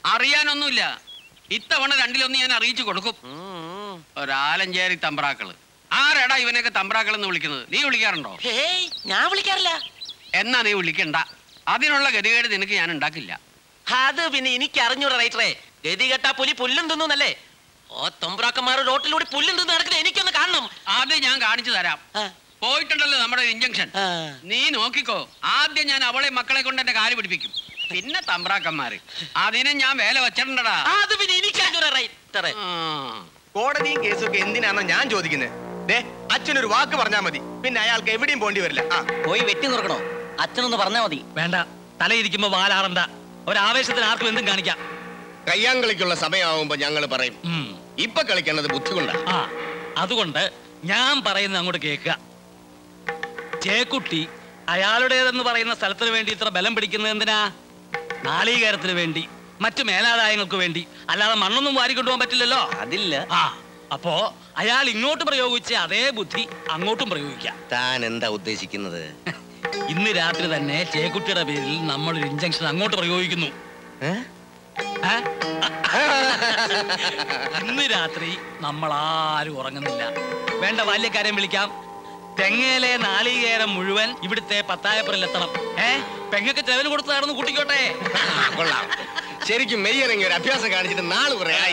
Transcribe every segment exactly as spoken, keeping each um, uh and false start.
അറിയാനൊന്നുമില്ല. ഇത്തവണ രണ്ടിലൊന്ന് ഞാൻ അറിയിച്ചു കൊടുക്കും. ഒരാലഞ്ചേരി തമ്പ്രാക്കള്. ആരാടാ ഇവനൊക്കെ തമ്പ്രാക്കൾ എന്ന് വിളിക്കുന്നത്? നീ വിളിക്കാറുണ്ടോ? ഞാൻ വിളിക്കാറില്ല. എന്നാ നീ വിളിക്കണ്ട. അതിനുള്ള ഗതികേട് നിനക്ക് ഞാൻ ഉണ്ടാക്കില്ല. അത് പിന്നെ എനിക്ക് അറിഞ്ഞൂടാ റൈറ്ററേ. ഗതി കെട്ടാ പുലി പുല്ലും തിന്നൂന്നല്ലേ? ഓ തമ്പ്രാക്കന്മാർ റോട്ടിലൂടെ പുല്ലും തിന്ന് നടക്കുന്നത് എനിക്കൊന്ന് കാണണം. അത് ഞാൻ കാണിച്ചു തരാം. പോയിട്ടുണ്ടല്ലോ നമ്മുടെ ഇഞ്ചക്ഷൻ. നീ നോക്കിക്കോ. ആദ്യം ഞാൻ അവളെ മക്കളെ കൊണ്ട് എന്റെ കാല് പിടിപ്പിക്കും. പിന്നെ തമ്പ്രാക്കന്മാര്. അതിനെ ഞാൻ വേല വെച്ചിട്ടുണ്ടടാ. അത് പിന്നെ എനിക്ക് അറിഞ്ഞൂടാ റൈറ്ററേ. കോടതിയും കേസും ഒക്കെ എന്തിനാണോ ഞാൻ ചോദിക്കുന്നത്? അച്ഛനൊരു വാക്ക് പറഞ്ഞാൽ മതി, പിന്നെ അയാൾക്ക് എവിടെയും പോണ്ടി വരില്ല. പോയി വെട്ടി നോക്കണോ? അച്ഛനൊന്ന് പറഞ്ഞാൽ മതി. വേണ്ട, തലയിരിക്കുമ്പോ വാലാറണ്ട. ഒരാവേശത്തിന് ആർക്കും എന്തും കാണിക്കാം. കയ്യാങ്കളിക്കുള്ള സമയമാവുമ്പോ ഞങ്ങൾ പറയും. ഇപ്പൊ കളിക്കേണ്ടത് ബുദ്ധി കൊണ്ടാ. ആ അതുകൊണ്ട് ഞാൻ പറയുന്നത് അങ്ങോട്ട് കേൾക്കുക. ചേക്കുട്ടി അയാളുടേതെന്ന് പറയുന്ന സ്ഥലത്തിന് വേണ്ടി ഇത്ര ബലം പിടിക്കുന്നത് എന്തിനാ? നാളീകേരത്തിന് വേണ്ടി, മറ്റു മേലാദായങ്ങൾക്ക് വേണ്ടി. അല്ലാതെ മണ്ണൊന്നും വാരിക്കൊണ്ടുപോകാൻ പറ്റില്ലല്ലോ. അതില്ല. ആ അപ്പോ അയാൾ ഇങ്ങോട്ട് പ്രയോഗിച്ച അതേ ബുദ്ധി അങ്ങോട്ടും പ്രയോഗിക്കാം. താൻ എന്താ ഉദ്ദേശിക്കുന്നത്? ഇന്ന് രാത്രി തന്നെ ചേക്കുട്ടിയുടെ പേരിൽ നമ്മളൊരു ഇഞ്ചക്ഷൻ അങ്ങോട്ട് പ്രയോഗിക്കുന്നു. ഇന്ന് രാത്രി നമ്മൾ ആരും ഉറങ്ങുന്നില്ല. വേണ്ട ബാല്യക്കാരെയും വിളിക്കാം. തെങ്ങയിലെ നാളികേരം മുഴുവൻ ഇവിടുത്തെ പത്തായപ്പുറയിലെത്തണം. ഏ പെങ്ങൊക്കെ ചെലവിന് കൊടുത്ത് നടന്ന് കൂട്ടിക്കോട്ടെ. കൊള്ളാം. ശരിക്കും മെയ്യിറങ്ങി ഒരു അഭ്യാസം കാണിച്ചിട്ട് നാള് കുറെ ആയി.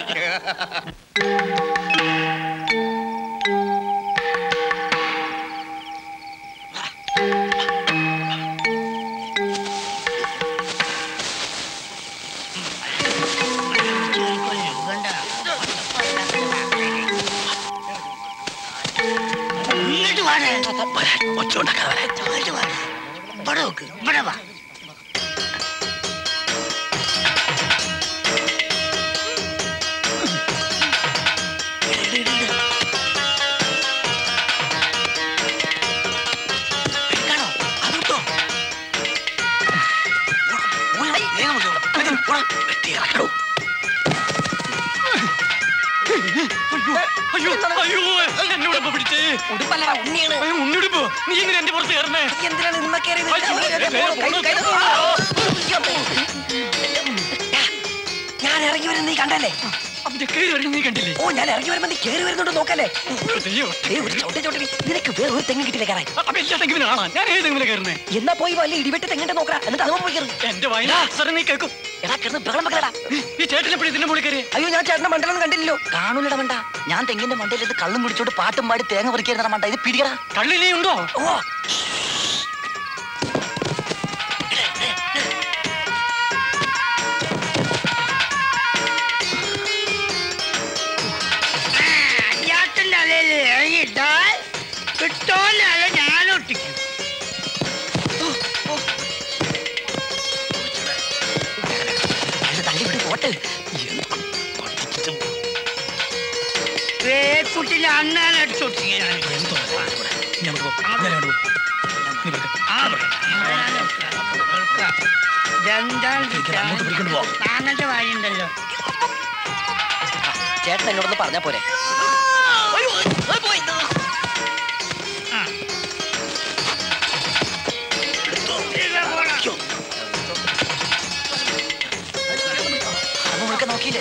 ഞാൻ ഇറങ്ങി വരുന്ന നീ കണ്ടല്ലേ? നീ കണ്ടില്ലേ? ഓ ഞാൻ ഇറങ്ങി വരുമ്പോ നീ കേറി വരുന്നുണ്ടോ നോക്കല്ലേ? നിനക്ക് വേറെ ഒരു തെങ്ങ് കിട്ടില്ല കയറാൻ. എന്നാ പോയി വല്ല ഇടിവെട്ട് തെങ്ങിട്ട് നോക്കാം. എന്നിട്ട് അതും പോയി എന്റെ നീ കേൾക്കും. എടാ കിടന്ന് ബഹളം വെക്കലടാ. ഈ ചേട്ടനെപ്പോഴും ഇതിന്റെ മുകളിൽ കയറി. അയ്യോ ഞാൻ ചേട്ടന്റെ മണ്ടലൊന്നും കണ്ടില്ലല്ലോ. കാണൂലട മണ്ട. ഞാൻ തെങ്ങിന്റെ മണ്ടയിൽ ഇത് കള്ളും പിടിച്ചോട്ട് പാട്ടും പാടി തേങ്ങ പറിക്കുന്ന മണ്ട. ഇത് പിടിക്കടാ. കള്ളിലേ ഉണ്ടോ? ഓ കിട്ടോന്നല്ല ഞാനൊട്ടിക്കും. തള്ളിവിട്ട് പോട്ട്. കുട്ടിയിലെ അണ്ണാനെ അടിച്ചോട്ടിങ്ങനെ വായുണ്ടല്ലോ. ചേട്ടൻ എന്നോടൊന്ന് പറഞ്ഞാ പോരെ? നോക്കിയില്ലേ?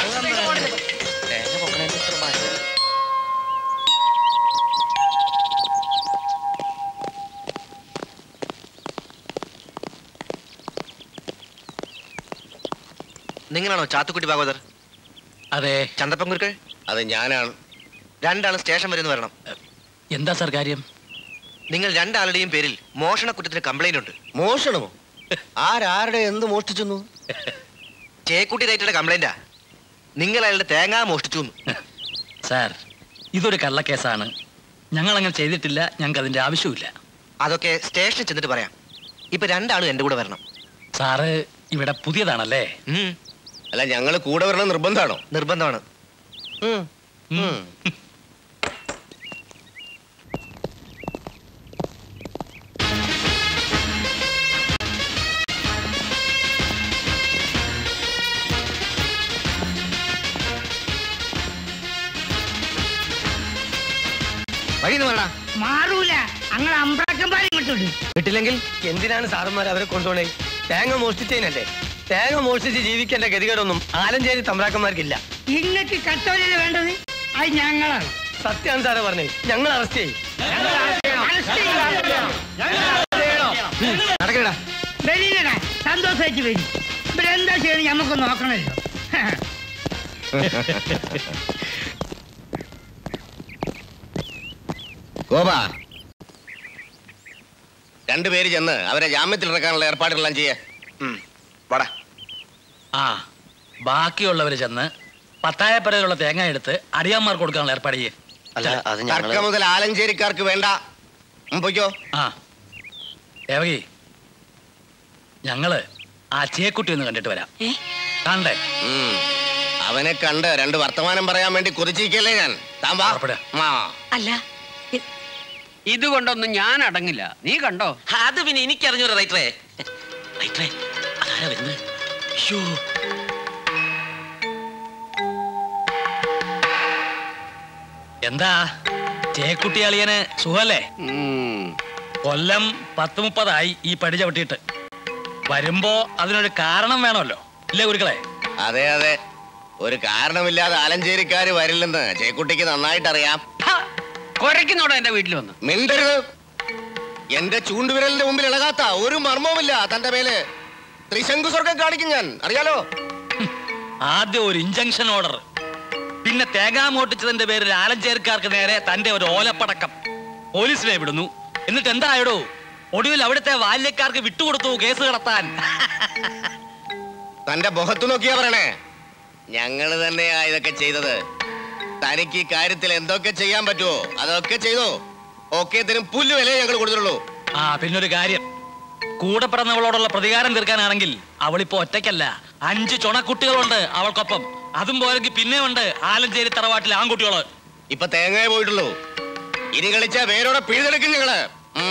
നിങ്ങളാണോ ചാത്തുക്കുട്ടി ഭാഗവതർ? അതെ. ചന്തപ്പൻ കുരുക്കൾ? അത് ഞാനാണ്. രണ്ടാള് സ്റ്റേഷൻ വരുന്ന വരണം. എന്താ സാർ കാര്യം? നിങ്ങൾ രണ്ടാളുടെയും പേരിൽ മോഷണ കുറ്റത്തിന് കംപ്ലൈന്റ് ഉണ്ട്. മോഷണമോ? ആരാരുടെ എന്ത് മോഷ്ടിച്ചു? ചേക്കുട്ടി റൈറ്ററുടെ കംപ്ലൈന്റാ. നിങ്ങൾ അയാളുടെ തേങ്ങ മോഷ്ടിച്ചു. സാർ ഇതൊരു കള്ളക്കേസാണ്. ഞങ്ങൾ അങ്ങനെ ചെയ്തിട്ടില്ല. ഞങ്ങൾക്ക് അതിന്റെ ആവശ്യമില്ല. അതൊക്കെ സ്റ്റേഷനിൽ ചെന്നിട്ട് പറയാം. ഇപ്പൊ രണ്ടാളും എന്റെ കൂടെ വരണം. സാറ് ഇവിടെ പുതിയതാണല്ലേ? അല്ല ഞങ്ങൾ കൂടെ വരണം നിർബന്ധമാണോ? നിർബന്ധമാണ്. മാറൂല. അങ്ങനെ അമ്പ്രാക്കന്മാരെ ഇങ്ങോട്ടുണ്ട്. കിട്ടില്ലെങ്കിൽ എന്തിനാണ് സാറന്മാർ അവരെ കൊണ്ടുപോണേ? തേങ്ങ മോഷ്ടിച്ചതിനല്ലേ? തേങ്ങ മോഷിച്ച് ജീവിക്കേണ്ട ഗതികേടൊന്നും ആലഞ്ചേരി തമ്പ്രാക്കന്മാർക്കില്ല. ഇങ്ങക്ക് കത്തോലല്ലേ വേണ്ടത്? അത് ഞങ്ങളാണ്. സത്യാണ് സാറേ പറഞ്ഞത്. ഞങ്ങൾ അറസ്റ്റ് ചെയ്യും. വെളിയിലടാ, സന്തോഷമായിട്ട് വരും. ഇവിടെ എന്താ ചെയ്യണം ഞമ്മക്ക് നോക്കണല്ലോ. ഗോപ, രണ്ടുപേര് ചെന്ന് അവരെ ജാമ്യത്തിൽ ഇറക്കാനുള്ള ഏർപ്പാടുകളെല്ലാം ചെയ്യേ. വാടാ. ആ ബാക്കിയുള്ളവര് ചെന്ന് പത്തായപ്പരയിലുള്ള തേങ്ങ എടുത്ത് അടിയാന്മാർക്ക് കൊടുക്കാനുള്ള ഏർപ്പാട് ചെയ്യേ. തർക്കം മുതൽ ആലഞ്ചേരിക്കാർക്ക് വേണ്ട. പോയിക്കോ. ആ ദേവകി, ഞങ്ങള് ആ ചേക്കുട്ടി ഒന്ന് കണ്ടിട്ട് വരാം. കണ്ടേ? അവനെ കണ്ട് രണ്ട് വർത്തമാനം പറയാൻ വേണ്ടി കുറിച്ചിരിക്കല്ലേ ഞാൻ. അല്ല ഇതുകൊണ്ടൊന്നും ഞാൻ അടങ്ങില്ല. നീ കണ്ടോ? അത് പിന്നെ എനിക്കറിഞ്ഞു റൈറ്ററേ. റൈറ്ററേ, അതാരാ വരുന്നത്? അയ്യോ, എന്താ ചേക്കുട്ടി അളിയന് സുഖല്ലേ? കൊല്ലം പത്ത് മുപ്പതായി ഈ പടി ചവിട്ടിയിട്ട്. വരുമ്പോ അതിനൊരു കാരണം വേണമല്ലോ, ഇല്ലേ ഗുരുക്കളെ? അതെ അതെ, ഒരു കാരണമില്ലാതെ ആലഞ്ചേരിക്കാര് വരില്ലെന്ന് ചേക്കുട്ടിക്ക് നന്നായിട്ട് അറിയാം. കുരയ്ക്കുന്നോടെ എന്റെ വീട്ടിൽ വന്ന് മിണ്ടരുത്. എന്റെ ചൂണ്ടുവിരലിന്റെ മുമ്പിൽ ഇളകാത്ത ഒരു മർമ്മവുമില്ല തന്റെ മേല്. ത്രിശങ്കു സ്വർഗം കാണിക്കും ഞാൻ, അറിയാലോ. ആദ്യം ഒരു ഇഞ്ചക്ഷൻ ഓർഡർ, പിന്നെ തേങ്ങാ മോട്ടിച്ചതിന്റെ പേരിൽ ആലഞ്ചേരിക്കാർക്ക് നേരെ തന്റെ ഒരു ഓലപ്പടക്കം. പോലീസിനെ വിടുന്നു. എന്നിട്ട് എന്തായടോ? ഒടുവിൽ അവിടുത്തെ ബാല്യക്കാർക്ക് വിട്ടുകൊടുത്തു കേസ് കടത്താൻ. തന്റെ മുഖത്തു നോക്കിയാ പറയണേ. ഞങ്ങള് തന്നെയാ ഇതൊക്കെ ചെയ്തത്. തനിക്ക് ഈ കാര്യത്തിൽ എന്തൊക്കെ ചെയ്യാൻ പറ്റുമോ അതൊക്കെ ചെയ്തോ. ഓക്കെ തരും പുല്ല് വില ഞങ്ങൾ കൊടുത്തുള്ളൂ. ആ പിന്നൊരു കാര്യം, കൂടെ പിറന്നവളോടുള്ള പ്രതികാരം തീർക്കാനാണെങ്കിൽ അവളിപ്പോ ഒറ്റയ്ക്കല്ല, അഞ്ച് ചുണക്കുട്ടികളുണ്ട് അവൾക്കൊപ്പം. അതും പോലെങ്കിൽ പിന്നെ ഉണ്ട് ആലഞ്ചേരി തറവാട്ടിലെ ആൺകുട്ടികള്. ഇപ്പൊ തേങ്ങയെ പോയിട്ടുള്ളൂ. ഇനി കളിച്ച വേരോടെ പിഴുതെടുക്കും ഞങ്ങള്.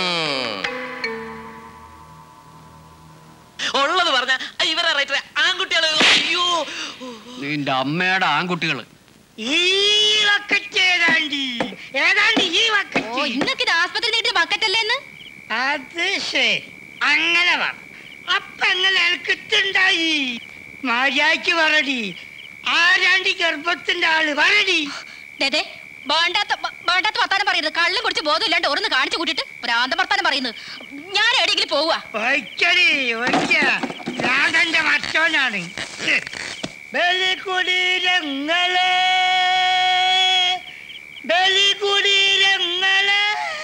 ഉള്ളത് പറഞ്ഞ ഇവരെ റൈറ്ററെ ആൺകുട്ടികള്. അയ്യോ, നിന്റെ അമ്മയുടെ ആൺകുട്ടികള്. അത് ശരി, അങ്ങനെ പറ. അപ്പൊ എങ്ങനെ എനിക്കിട്ടുണ്ടായി? മര്യാദക്ക് പറടി. ആരാണ്ടി ഗർഭത്തിന്റെ ആള് പറടി. വേണ്ടാത്ത വേണ്ടാത്ത വർത്താനം പറയുന്നത്. കള്ളും കുടിച്ച് ബോധമില്ലാണ്ട് ഓരോന്ന് കാണിച്ചു കൂട്ടിട്ട് ഭ്രാന്ത വർത്താനം പറയുന്നത്. ഞാൻ എവിടെയെങ്കിലും പോവാ. ഞാൻ എന്റെ മറ്റോനാണ്. ബലികുടീരങ്ങളെ ബലികുടീരങ്ങളെ.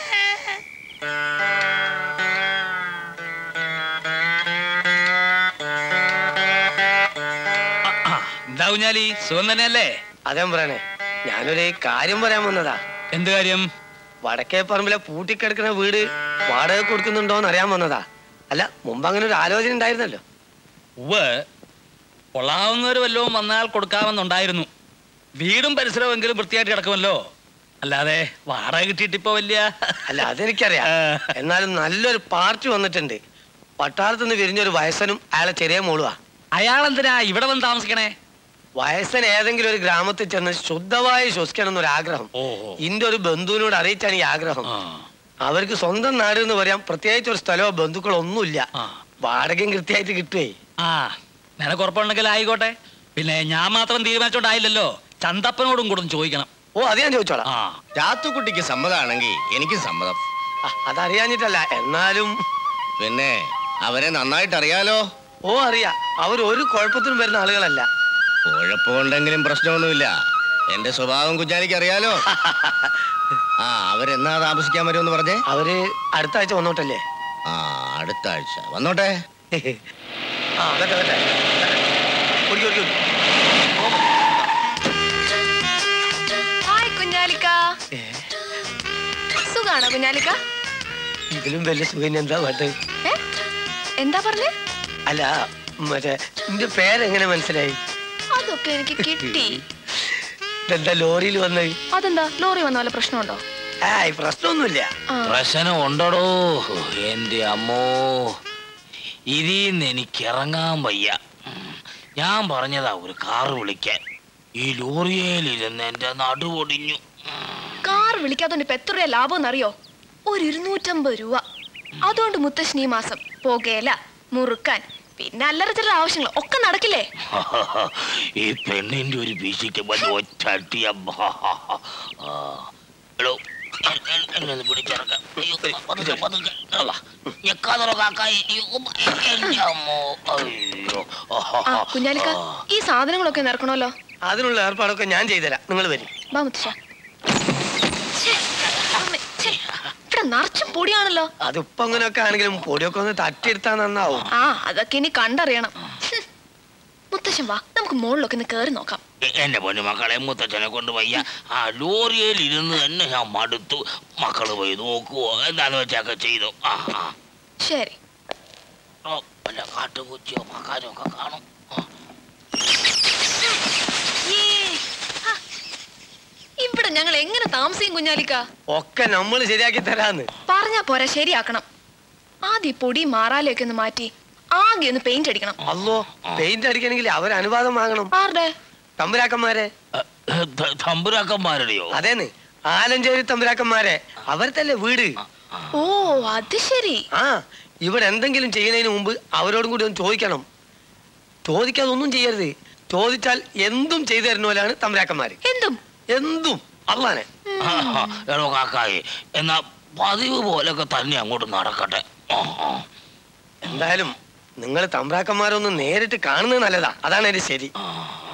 എന്താ കുഞ്ഞാലി, സുഖം തന്നെയല്ലേ? അതേ പറയണേ, ഞാനൊരു കാര്യം പറയാൻ വന്നതാ. എന്ത് കാര്യം? വടക്കേ പറമ്പിലെ പൂട്ടിക്കിടക്കുന്ന വീട് വാടക കൊടുക്കുന്നുണ്ടോന്ന് അറിയാൻ വന്നതാ. അല്ല, മുമ്പ് അങ്ങനെ ഒരു ആലോചന ഉണ്ടായിരുന്നല്ലോ. ഉവ്വ്, കൊള്ളാവുന്നവര് വല്ലതും വന്നാൽ കൊടുക്കാമെന്നുണ്ടായിരുന്നു. വീടും പരിസരമെങ്കിലും വൃത്തിയായിട്ട് കിടക്കുമല്ലോ. അല്ലാതെ വാടക കിട്ടിയിട്ടിപ്പോ വലിയ. അല്ല, അതെനിക്കറിയാം. എന്നാലും നല്ലൊരു പാർട്ടി വന്നിട്ടുണ്ട്. പട്ടാളത്തുനിന്ന് വിരിഞ്ഞൊരു വയസ്സനും അയാളെ ചെറിയ മോളുവാ. അയാളെന്തിനാ ഇവിടെ വന്ന് താമസിക്കണേ? വയസ്സൻ ഏതെങ്കിലും ഒരു ഗ്രാമത്തിൽ ചെന്ന് ശുദ്ധമായി ശ്വസിക്കണം എന്നൊരു ആഗ്രഹം. ഇന്റെ ഒരു ബന്ധുവിനോട് അറിയിച്ചാണ് ഈ ആഗ്രഹം. അവർക്ക് സ്വന്തം നാട് എന്ന് പറയാൻ പ്രത്യേകിച്ച് ഒരു സ്ഥലമോ ബന്ധുക്കളോ ഒന്നുമില്ല. വാടകയും കൃത്യമായിട്ട് കിട്ടുവേ. ആ, നിനക്ക് ഉറപ്പുണ്ടെങ്കിൽ ആയിക്കോട്ടെ. പിന്നെ ഞാൻ മാത്രം തീരുമാനിച്ചോണ്ടായില്ലല്ലോ, ചന്തപ്പനോടും കൂടെ ചോദിക്കണം. ഓ, അത് ഞാൻ ചോദിച്ചോളാം. ചാത്തുക്കുട്ടിക്ക് സമ്മതമാണെങ്കിൽ എനിക്ക് സമ്മതം. അതറിയാഞ്ഞിട്ടല്ല, എന്നാലും പിന്നെ അവരെ നന്നായിട്ട് അറിയാലോ. ഓ, അറിയാം. അവർ ഒരു കുഴപ്പത്തിനും വരുന്ന ആളുകളല്ല. കുഴപ്പമുണ്ടെങ്കിലും പ്രശ്നമൊന്നുമില്ല. എന്റെ സ്വഭാവം കുഞ്ഞാലിക്ക് അറിയാലോ. ആ, അവരെന്നാ താമസിക്കാൻ വരുമെന്ന് പറഞ്ഞേ? അവര് അടുത്ത ആഴ്ച വന്നോട്ടല്ലേ? ആ, അടുത്ത ആഴ്ച വന്നോട്ടെ. ആ, വരട്ടെ വരട്ടെ. ഹായ് കുഞ്ഞാലിക്ക. സുഖാണോ കുഞ്ഞാലിക്ക? ഇതിലും വലിയ സുഖം എന്താ വേണ്ടത്? എന്താ പറഞ്ഞേ? അല്ല, മറ്റേ നിന്റെ പേരെങ്ങനെ മനസ്സിലായി? അതൊക്കെ എനിക്ക് കിട്ടി. എന്താ ലോറിയിൽ വന്നത്? അതെന്താ ലോറി വന്ന വല്ല പ്രശ്നമുണ്ടോ? ഏയ്, പ്രശ്നമൊന്നുമില്ല. പ്രശ്നം ഉണ്ടോ എന്റെ അമ്മോ? ഇതിന്ന് എനിക്ക് ഇറങ്ങാൻ വയ്യ. ഞാൻ പറഞ്ഞതാ ഒരു കാറ് വിളിക്കാൻ. ഈ ലോറിയേലിരുന്ന് എന്റെ നടുവൊടിഞ്ഞു. കാർ വിളിക്കാത്തോണ്ട് ഇപ്പൊ എത്ര രൂപ ലാഭം എന്നറിയോ? ഒരു ഇരുന്നൂറ്റമ്പത് രൂപ. അതുകൊണ്ട് മുത്തശ്ശി ഈ മാസം പുകയില, മുറുക്കാൻ, പിന്നെ അല്ലറ ചില്ലറ ആവശ്യങ്ങൾ ഒക്കെ നടക്കില്ലേ? ഈ പെണ്ണിന്റെ ഒരു വീശിക്ക് ഒറ്റ കുഞ്ഞാലിക്ക, ഈ സാധനങ്ങളൊക്കെ നിറക്കണമല്ലോ. അതിനുള്ള ഏർപ്പാടൊക്കെ ഞാൻ ചെയ്തുതരാം, നിങ്ങൾ വരും. വാ മുത്തശ്ശ. ഇവിടെ നിറച്ചും പൊടിയാണല്ലോ. അതിപ്പോ അങ്ങനെയൊക്കെ ആണെങ്കിലും പൊടിയൊക്കെ ഒന്ന് തട്ടിയെടുത്താ നന്നാവും. ആ അതൊക്കെ ഇനി കണ്ടറിയണം. മുത്തശ്ശൻ വാ, നമുക്ക് മുകളിലൊക്കെ ഒന്ന് കേറി നോക്കാം. എന്റെ പൊന്നു മക്കളെ, മുത്തച്ഛനെ കൊണ്ട് വയ്യ. ആ ലോറിയിൽ ഇരുന്ന് തന്നെ ഞാൻ മടുത്തു. മക്കള് പോയി നോക്കുവോ, എന്താന്ന് വെച്ചൊക്കെ ചെയ്തു. ആ ആ ശരി. ഓ വല്ല കാട്ടുപൂച്ചയോ മക്കാരോ ഒക്കെ കാണും. ഇവിടെ ഞങ്ങൾ എങ്ങനെ താമസിക്കും കുഞ്ഞാലിക്ക? ഒക്കെ നമ്മൾ ശരിയാക്കി തരാന്ന് പറഞ്ഞാ പോരാ, ശരിയാക്കണം. ആദ്യം പൊടി മാറാലൊക്കെ ഒന്ന് മാറ്റി ആകെ ഒന്ന് പെയിന്റ് അടിക്കണം. അല്ലോ, പെയിന്റ് അടിക്കണമെങ്കിൽ അവർ അനുവാദം വാങ്ങണം. ആരുടെ? തമ്പുരാക്കന്മാരെ. തമ്പുരാക്കന്മാരുടെയോ? അതേന്ന്, ആലഞ്ചേരി തമ്പുരാക്കന്മാരെ. അവരത്തല്ലേ വീട്. ഓ അത് ശരി. ആ ഇവിടെ എന്തെങ്കിലും ചെയ്യുന്നതിന് മുമ്പ് അവരോടും കൂടി ഒന്ന് ചോദിക്കണം. ചോദിക്കാതെ ഒന്നും ചെയ്യരുത്. ചോദിച്ചാൽ എന്തും ചെയ്തു തരുന്നവരാണ് തമ്പുരാക്കന്മാര്. എന്തും എന്തും അള്ളാനെ. കാക്കായി എന്നാ പതിവ് പോലൊക്കെ തന്നെ അങ്ങോട്ട് നടക്കട്ടെ. എന്തായാലും നിങ്ങൾ തമ്പ്രാക്കന്മാരൊന്ന് നേരിട്ട് കാണുന്നത് നല്ലതാ. അതാണ് എന്റെ ശരി.